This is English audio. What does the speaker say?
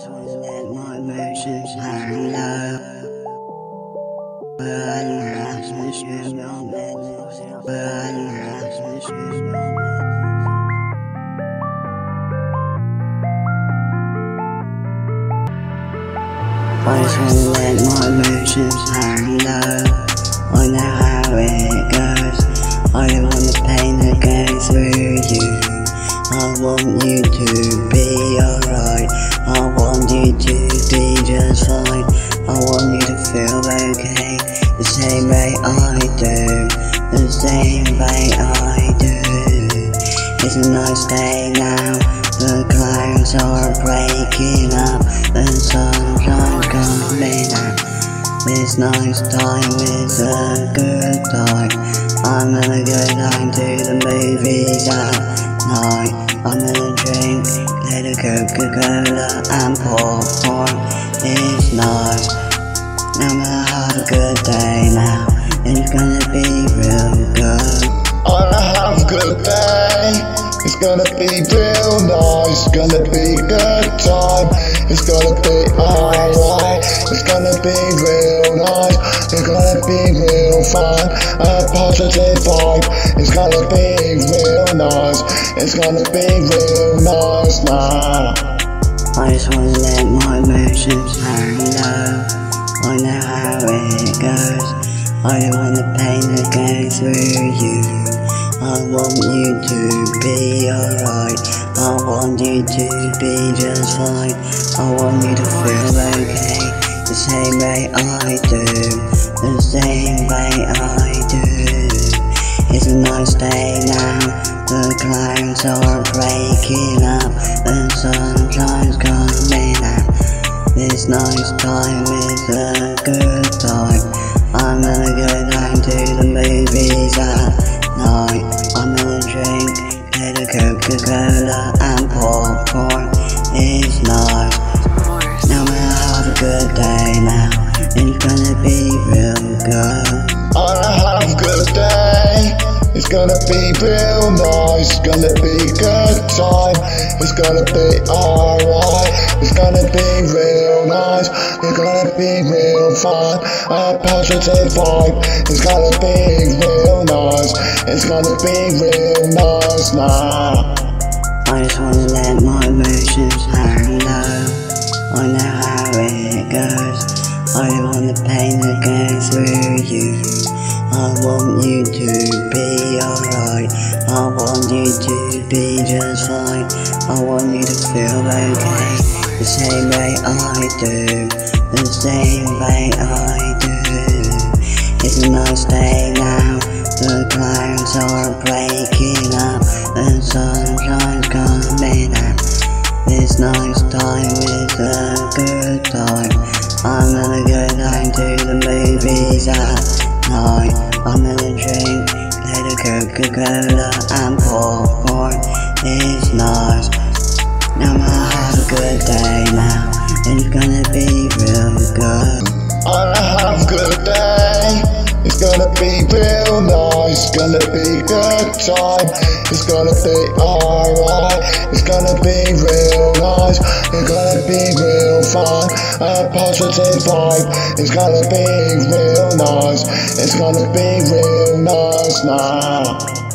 just wanna let my emotions hang low. But I don't have to shoot no business. But I don't have to shoot no business. I just wanna let my emotions hang low. I know how it goes. I don't want the pain that goes through you. I want you to be alright. I want you to be just fine. I want you to feel okay, the same way I do, the same way I do. It's a nice day now, the clouds are breaking up, the sunshine's coming out. This nice time is a good time. I'm gonna go down to the movies at night. I'm gonna drink a little Coca-Cola and popcorn. It's nice. I'm gonna have a good day now. It's gonna be real good. I'm gonna have a good day. It's gonna be real nice. It's gonna be a good time. It's gonna be alright. It's gonna be real nice. It's gonna be real fun. A positive vibe. It's gonna be real nice. It's gonna be real nice now. I just wanna let my emotions hang low. I know how it goes. I don't want the pain that goes through you. I want you to be alright. I want you to be just fine. I want you to feel okay, the same way I do, the same way I do. It's a nice day now, the clouds are breaking up, the sunshine's coming out. This nice time is a good time. I'm gonna go down to the movies at night. I'm gonna drink a little Coca-Cola and popcorn. It's nice. Now I'm gonna have a good day now. It's gonna be real good. I'm gonna have a good day. It's gonna be real nice. It's gonna be a good time. It's gonna be alright. It's gonna be real nice. It's gonna be real fun. A positive vibe. It's gonna be real nice. It's gonna be real nice now. I just wanna let my emotions hang low. I know how it goes. I don't want the pain that goes through you. I want you to be alright. I want you to be just fine. I want you to feel okay, the same way I do, the same way I do. It's a nice day now, the clouds are breaking up, the sunshine's coming out. This nice time is a good time. I'm gonna go down to the movies at night. I'm gonna drink a little Coca-Cola and popcorn. It's nice. Now I'm gonna have a good day now. It's gonna be real good. I'm gonna have a good day. It's gonna be real nice. It's gonna be a good time. It's gonna be alright. It's gonna be real nice. It's gonna be real fun. A positive vibe. It's gonna be real nice. It's gonna be real nice now.